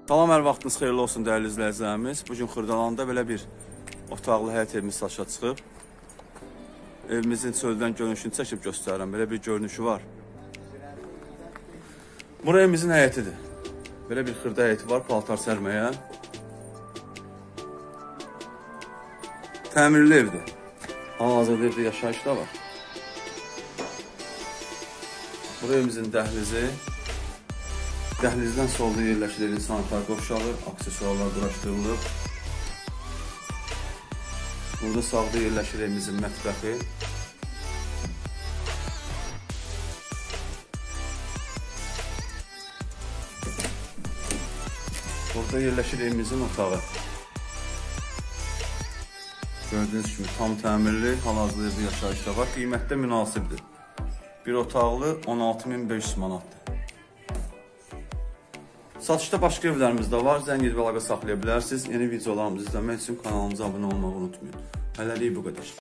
Salam, hər vaxtınız xeyirli olsun dəyərli izləyicilərimiz. Bugün Xırdalanda belə bir otaqlı həyət evimiz satışa çıxıb. Evimizin çöldən görünüşünü çəkib göstərirəm. Belə bir görünüşü var. Bura evimizin həyətidir. Belə bir xırda həyəti var paltar sərməyə. Təmirli evdir. Hal-hazırda evdə yaşayış da var. Bura evimizin dəhlizi. Dəhlizdən solda yerləşdirilən sanitar qovşağı, aksesuarlar quraşdırılıb. Burada sağda yerləşir evimizin mətbəxi. Burada yerləşir evimizin otağı. Gördüyünüz kimi tam təmirli, hal-hazırda evdə yaşayış da var. Qiymətdə münasibdir. Bir otaqlı 16.500 manatdır. Satışda başqa evlərimiz də var. Zəng edib əlaqə saxlaya bilərsiniz. Yeni videolarımızı izləmək üçün kanalımıza abunə olmağı unutmayın. Hələlik bu qədər.